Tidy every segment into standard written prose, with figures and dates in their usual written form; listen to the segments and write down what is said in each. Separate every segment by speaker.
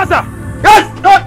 Speaker 1: Yes, sir.
Speaker 2: Yes!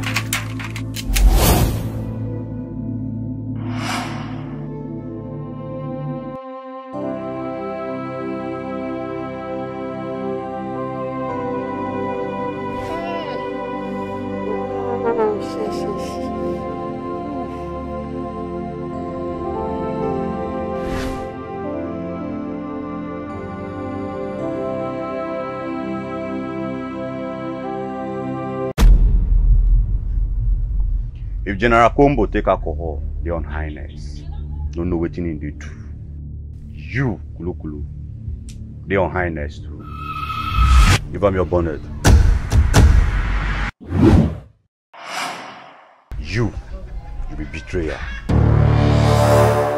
Speaker 2: If General Combo take alcohol, they on highness. Don't know what in they do. You, Kulu Kulu, they on highness too. Give them your bonnet. You be betrayer.